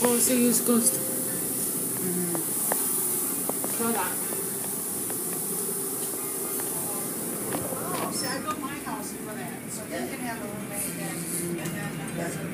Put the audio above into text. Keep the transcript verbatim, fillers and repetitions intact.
go see his ghost. Mm-hmm. Try that. Oh, see, I built my house for that, so you can have a roommate and, and then, uh,